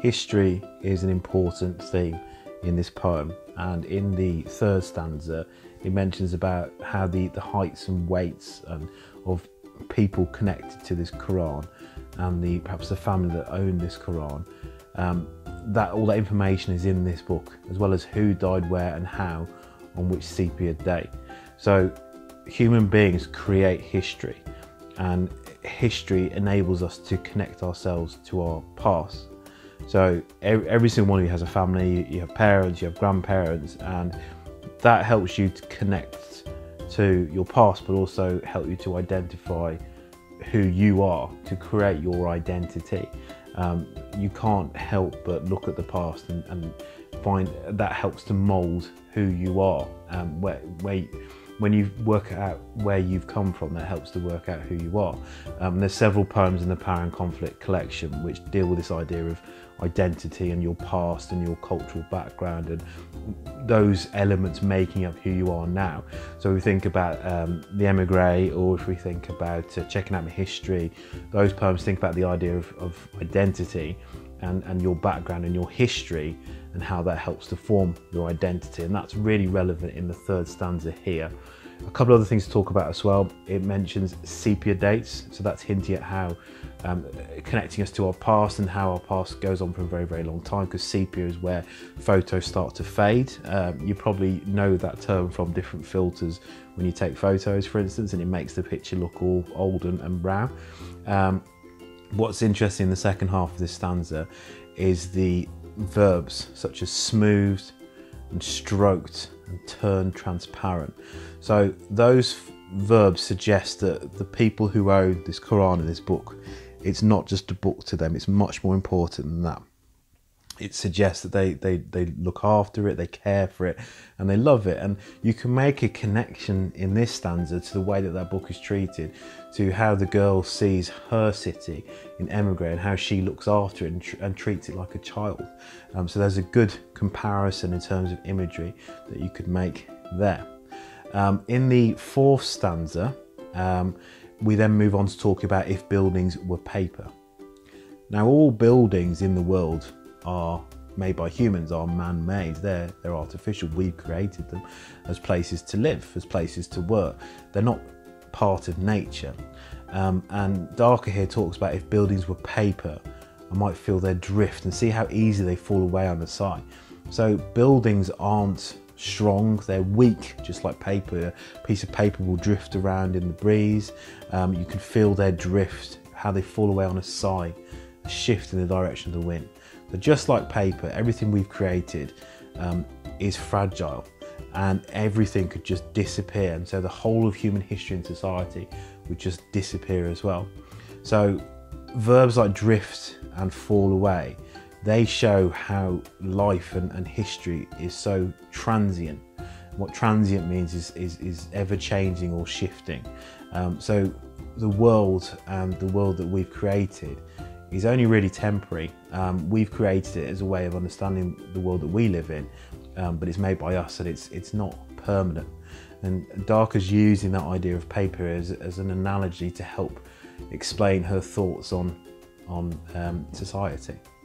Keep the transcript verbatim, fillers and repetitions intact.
history is an important theme in this poem, and in the third stanza it mentions about how the, the heights and weights and of people connected to this Quran and the perhaps the family that owned this Quran. Um, that all that information is in this book, as well as who died where and how on which sepia day. So human beings create history, and history enables us to connect ourselves to our past. So every, every single one of you has a family, you have parents, you have grandparents, and that helps you to connect to your past, but also help you to identify who you are, to create your identity. Um, you can't help but look at the past and, and find that helps to mould who you are. Um, where, where, when you work out where you've come from, that helps to work out who you are. Um, there's several poems in the Power and Conflict collection which deal with this idea of identity and your past and your cultural background and those elements making up who you are now. So if we think about um, the Emigre, or if we think about uh, Checking Out My History, those poems think about the idea of, of identity and, and your background and your history and how that helps to form your identity, and that's really relevant in the third stanza here. A couple of other things to talk about as well. It mentions sepia dates, so that's hinting at how um, connecting us to our past and how our past goes on for a very, very long time, because sepia is where photos start to fade. Um, you probably know that term from different filters when you take photos, for instance, and it makes the picture look all old and, and brown. Um, what's interesting in the second half of this stanza is the verbs such as smoothed and stroked and turned transparent. So those verbs suggest that the people who own this Quran and this book, it's not just a book to them, it's much more important than that. It suggests that they, they, they look after it, they care for it, and they love it. And you can make a connection in this stanza to the way that that book is treated, to how the girl sees her city in Emigre and how she looks after it and, tr and treats it like a child. Um, so there's a good comparison in terms of imagery that you could make there. Um, in the fourth stanza, um, we then move on to talk about if buildings were paper. Now, all buildings in the world are made by humans, are man-made. They're, they're artificial. We've created them as places to live, as places to work. They're not part of nature. Um, and Darker here talks about if buildings were paper, I might feel their drift and see how easy they fall away on the side. So buildings aren't strong, they're weak, just like paper. A piece of paper will drift around in the breeze. Um, you can feel their drift, how they fall away on a sigh, a shift in the direction of the wind. But just like paper, everything we've created um, is fragile, and everything could just disappear. And so the whole of human history and society would just disappear as well. So verbs like drift and fall away, they show how life and, and history is so transient. What transient means is, is, is ever changing or shifting. Um, so the world and the world that we've created is only really temporary. Um, we've created it as a way of understanding the world that we live in, um, but it's made by us, and it's, it's not permanent. And Darker's using that idea of paper as, as an analogy to help explain her thoughts on, on um, society.